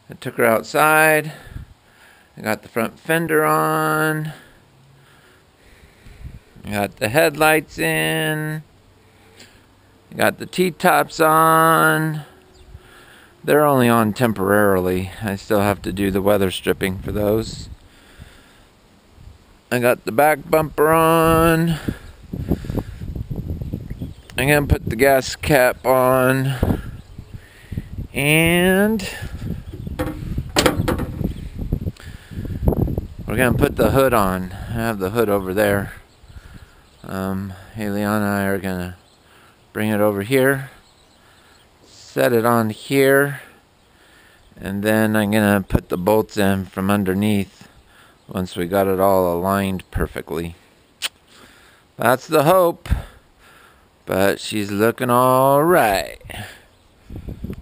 I took her outside. I got the front fender on. I got the headlights in. I got the T-tops on. They're only on temporarily. I still have to do the weather stripping for those. I got the back bumper on. I'm gonna put the gas cap on. And we're gonna put the hood on. I have the hood over there. Haley and I are gonna bring it over here, set it on here, and then I'm gonna put the bolts in from underneath once we got it all aligned perfectly. That's the hope, but she's looking all right.